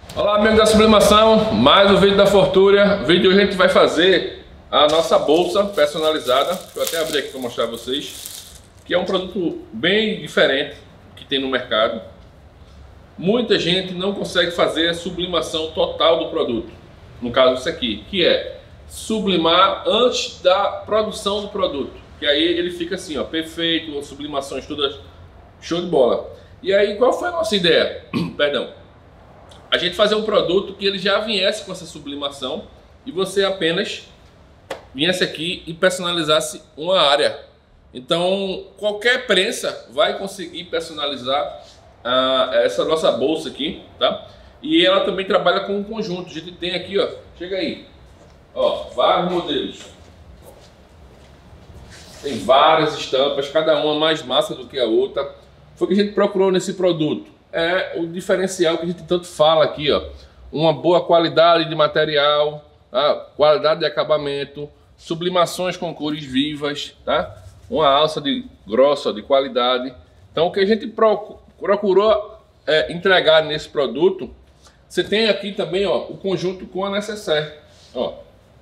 Olá, amigos da sublimação, mais um vídeo da Fortúria. No vídeo de hoje a gente vai fazer a nossa bolsa personalizada. Deixa eu até abrir aqui para mostrar a vocês, que é um produto bem diferente que tem no mercado. Muita gente não consegue fazer a sublimação total do produto, no caso isso aqui, que é sublimar antes da produção do produto, que aí ele fica assim, ó, perfeito, sublimações todas show de bola. E aí qual foi a nossa ideia? Perdão. A gente fazer um produto que ele já viesse com essa sublimação e você apenas viesse aqui e personalizasse uma área. Então qualquer prensa vai conseguir personalizar essa nossa bolsa aqui, tá? E ela também trabalha com um conjunto. A gente tem aqui, ó, chega aí, ó, vários modelos. Tem várias estampas, cada uma mais massa do que a outra. Foi o que a gente procurou nesse produto. É o diferencial que a gente tanto fala aqui, ó. Uma boa qualidade de material, tá? Qualidade de acabamento, sublimações com cores vivas, tá? Uma alça grossa, de qualidade. Então o que a gente procurou entregar nesse produto, você tem aqui também, ó, o conjunto com a necessaire, ó.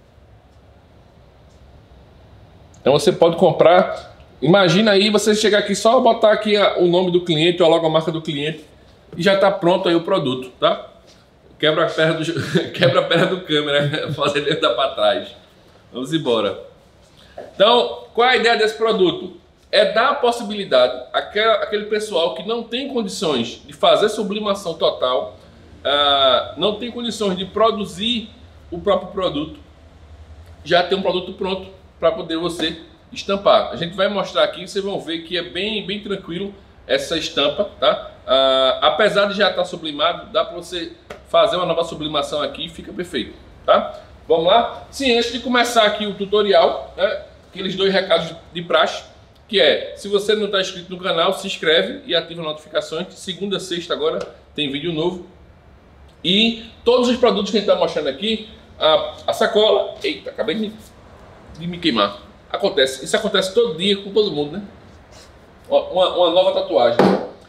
Então você pode comprar. Imagina aí você chegar aqui só botar aqui o nome do cliente, ou a logomarca do cliente, e já está pronto aí o produto, tá? Quebra a perna do câmera, fazer ele andar para trás. Vamos embora. Então, qual é a ideia desse produto? É dar a possibilidade àquele pessoal que não tem condições de fazer sublimação total, não tem condições de produzir o próprio produto, já ter um produto pronto para poder você estampar. A gente vai mostrar aqui, vocês vão ver que é bem tranquilo essa estampa, tá? Apesar de já estar sublimado, dá para você fazer uma nova sublimação aqui e fica perfeito, tá? Vamos lá? Sim, antes de começar aqui o tutorial, né, aqueles dois recados de praxe, que é, se você não está inscrito no canal, se inscreve e ativa as notificações. Segunda a sexta agora tem vídeo novo. E todos os produtos que a gente está mostrando aqui, a sacola, eita, acabei de me queimar. Isso acontece todo dia com todo mundo, né? Uma nova tatuagem.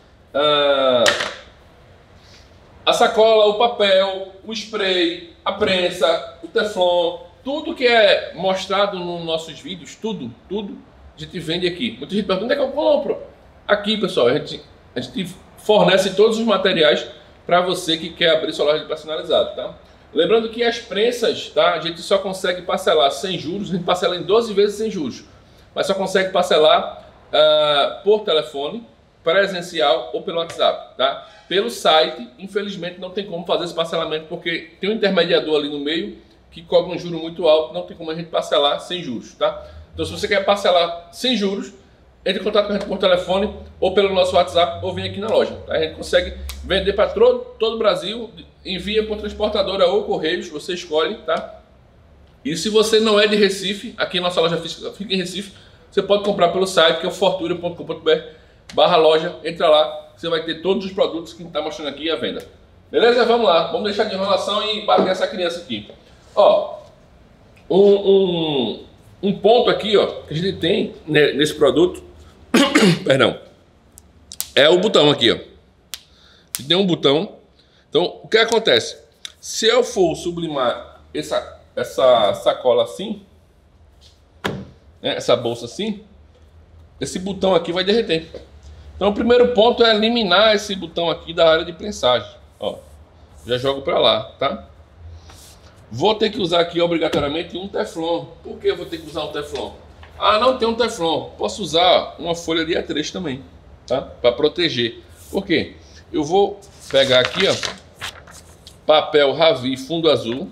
A sacola, o papel, o spray, a prensa, o teflon, tudo que é mostrado nos nossos vídeos, tudo a gente vende aqui. Muita gente pergunta, onde é que eu compro? Aqui, pessoal, a gente fornece todos os materiais para você que quer abrir sua loja de personalizado, tá? Lembrando que as prensas, tá? A gente só consegue parcelar sem juros, a gente parcela em 12 vezes sem juros, mas só consegue parcelar por telefone, presencial ou pelo WhatsApp, tá? Pelo site, infelizmente não tem como fazer esse parcelamento porque tem um intermediador ali no meio que cobra um juro muito alto, não tem como a gente parcelar sem juros, tá? Então se você quer parcelar sem juros, entre em contato com a gente por telefone ou pelo nosso WhatsApp ou vem aqui na loja, tá? A gente consegue vender para todo o Brasil, envia por transportadora ou correios, você escolhe, tá? E se você não é de Recife, aqui nossa loja física fica em Recife, você pode comprar pelo site que é o forturia.com.br/loja, entra lá, você vai ter todos os produtos que a gente está mostrando aqui à venda. Beleza? Vamos lá, vamos deixar de enrolação e bater essa criança aqui. Ó, um ponto aqui, ó, que a gente tem nesse produto, perdão, é o botão aqui, ó. A gente tem um botão. Então, o que acontece? Se eu for sublimar essa sacola assim, né, essa bolsa assim, esse botão aqui vai derreter. Então, o primeiro ponto é eliminar esse botão aqui da área de prensagem. Ó, já jogo para lá, tá? Vou ter que usar aqui obrigatoriamente um teflon. Por que eu vou ter que usar um teflon? Não tem um teflon. Posso usar uma folha de A3 também, tá? Para proteger. Por quê? Eu vou pegar aqui, ó, papel Ravi fundo azul,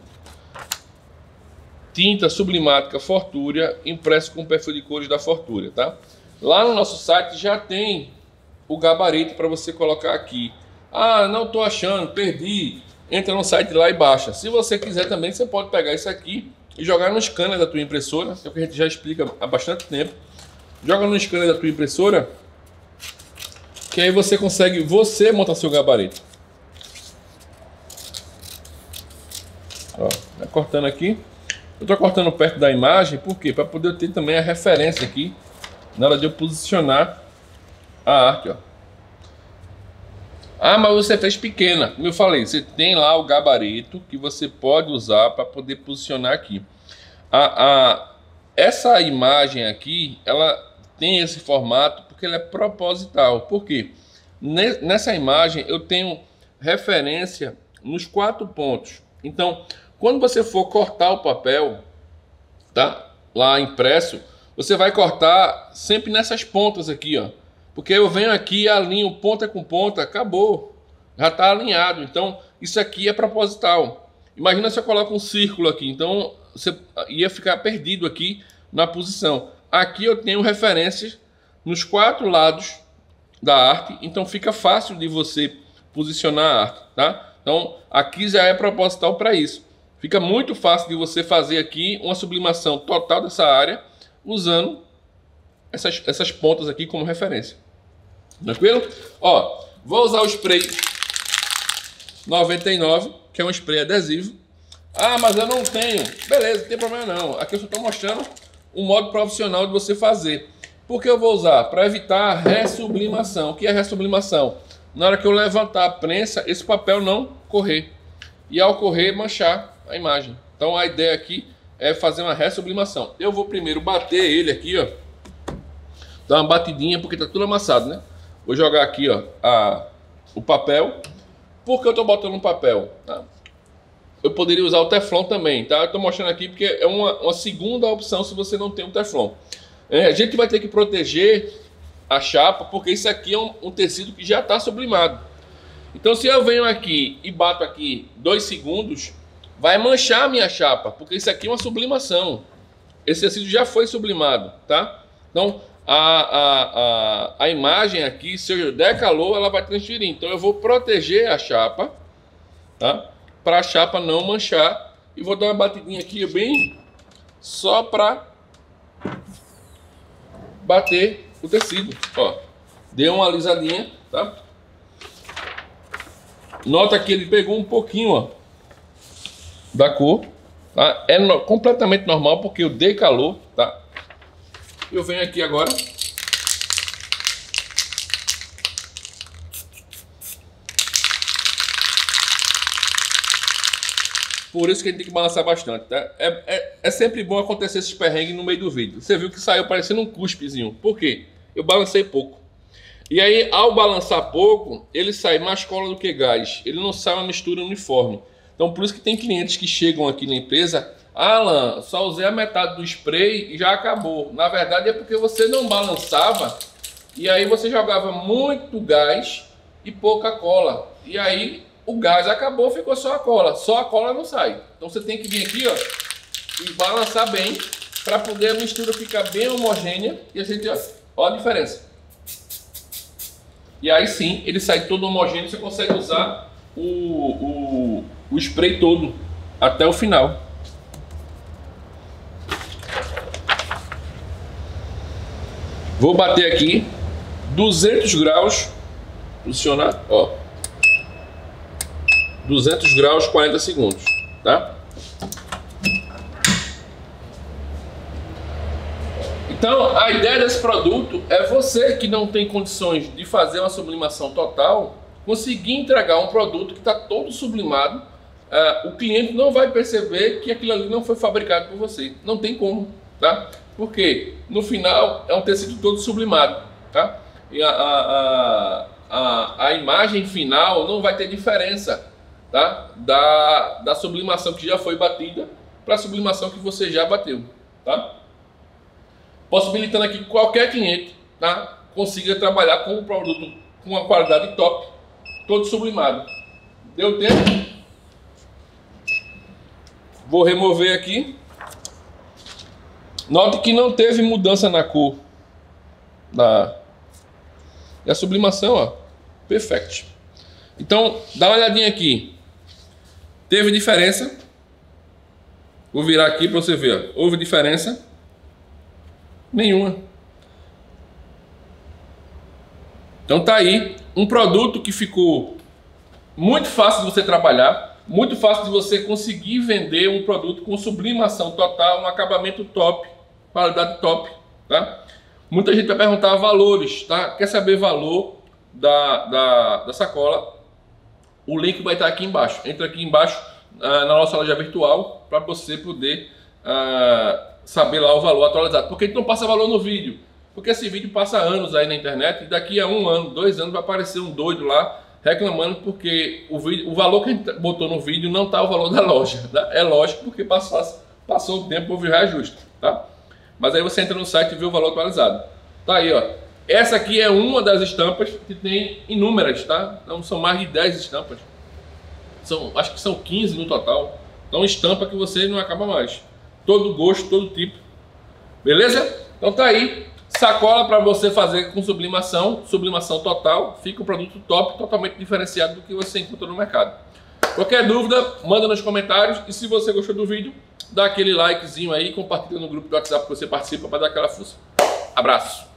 tinta sublimática Fortúria, impresso com perfil de cores da Fortúria, tá? Lá no nosso site já tem o gabarito para você colocar aqui. Não tô achando, perdi. Entra no site lá e baixa. Se você quiser também, você pode pegar isso aqui e jogar no scanner da tua impressora, que é o que a gente já explica há bastante tempo. Joga no scanner da tua impressora, que aí você consegue montar seu gabarito. Ó, vai cortando aqui. Eu estou cortando perto da imagem, por quê? Para poder ter também a referência aqui na hora de eu posicionar a arte, ó. Ah, mas você fez pequena. Como eu falei, você tem lá o gabarito que você pode usar para poder posicionar aqui. Essa imagem aqui, ela tem esse formato porque ela é proposital. Por quê? Nessa imagem eu tenho referência nos 4 pontos. Então, quando você for cortar o papel, tá? Lá impresso, você vai cortar sempre nessas pontas aqui, ó. Porque eu venho aqui e alinho ponta com ponta, acabou. Já está alinhado. Então, isso aqui é proposital. Imagina se eu coloco um círculo aqui. Então, você ia ficar perdido aqui na posição. Aqui eu tenho referências nos 4 lados da arte. Então, fica fácil de você posicionar a arte, tá? Então, aqui já é proposital para isso. Fica muito fácil de você fazer aqui uma sublimação total dessa área usando essas pontas aqui como referência. Tranquilo? Ó, vou usar o spray 99, que é um spray adesivo. Ah, mas eu não tenho. Beleza, não tem problema não. Aqui eu só estou mostrando um modo profissional de você fazer. Por que eu vou usar? Para evitar a ressublimação. O que é ressublimação? Na hora que eu levantar a prensa, esse papel não correr. E ao correr, manchar a imagem. Então a ideia aqui é fazer uma ressublimação. Eu vou primeiro bater ele aqui, ó. Dar uma batidinha, porque tá tudo amassado, né? Vou jogar aqui, ó, o papel. Por que eu tô botando um papel? Tá? Eu poderia usar o Teflon também, tá? Eu tô mostrando aqui porque é uma segunda opção se você não tem o Teflon. A gente vai ter que proteger a chapa, porque isso aqui é um tecido que já está sublimado. Então se eu venho aqui e bato aqui 2 segundos, vai manchar a minha chapa, porque isso aqui é uma sublimação. Esse tecido já foi sublimado, tá? Então a imagem aqui, se eu der calor, ela vai transferir. Então eu vou proteger a chapa, tá? Para a chapa não manchar. E vou dar uma batidinha aqui bem só para bater o tecido. Ó, deu uma alisadinha, tá? Nota que ele pegou um pouquinho, ó, da cor, tá? É completamente normal porque eu dei calor, tá? Eu venho aqui agora. Por isso que a gente tem que balançar bastante, tá? É sempre bom acontecer esses perrengues no meio do vídeo. Você viu que saiu parecendo um cuspezinho. Por quê? Eu balancei pouco. E aí, ao balançar pouco, ele sai mais cola do que gás. Ele não sai uma mistura uniforme. Então, por isso que tem clientes que chegam aqui na empresa: Alan, só usei a metade do spray e já acabou. Na verdade é porque você não balançava e aí você jogava muito gás e pouca cola. E aí o gás acabou, ficou só a cola. Só a cola não sai. Então você tem que vir aqui, ó, e balançar bem para poder a mistura ficar bem homogênea. E a gente, ó a diferença. E aí sim, ele sai todo homogêneo. Você consegue usar o spray todo até o final. Vou bater aqui 200 graus, posicionar, ó, 200 graus, 40 segundos, tá? Então, a ideia desse produto é você que não tem condições de fazer uma sublimação total, conseguir entregar um produto que está todo sublimado. O cliente não vai perceber que aquilo ali não foi fabricado por você. Não tem como, tá? Porque no final é um tecido todo sublimado, tá? E a imagem final não vai ter diferença, tá? Da sublimação que já foi batida para a sublimação que você já bateu, tá? Possibilitando aqui que qualquer cliente, tá, consiga trabalhar com um produto com uma qualidade top, todo sublimado. Deu tempo? Vou remover aqui. Note que não teve mudança na cor e a sublimação, ó, perfect. Então, dá uma olhadinha aqui. Teve diferença? Vou virar aqui para você ver, ó. Houve diferença? Nenhuma. Então tá aí um produto que ficou muito fácil de você trabalhar, muito fácil de você conseguir vender um produto com sublimação total, um acabamento top, qualidade top, tá? Muita gente vai perguntar valores, tá? Quer saber valor da sacola? O link vai estar aqui embaixo. Entra aqui embaixo na nossa loja virtual para você poder saber lá o valor atualizado. Porque a gente não passa valor no vídeo. Porque esse vídeo passa anos aí na internet e daqui a 1 ano, 2 anos vai aparecer um doido lá reclamando porque o valor que a gente botou no vídeo não está o valor da loja. Tá? É lógico porque passou o tempo, houve reajuste. Tá? Mas aí você entra no site e vê o valor atualizado. Tá aí, ó. Essa aqui é uma das estampas que tem inúmeras, tá? Então são mais de 10 estampas. Acho que são 15 no total. Então estampa que você não acaba mais. Todo gosto, todo tipo. Beleza? Então tá aí. Sacola para você fazer com sublimação total. Fica um produto top, totalmente diferenciado do que você encontra no mercado. Qualquer dúvida, manda nos comentários. E se você gostou do vídeo, dá aquele likezinho aí, compartilha no grupo do WhatsApp que você participa para dar aquela força. Abraço!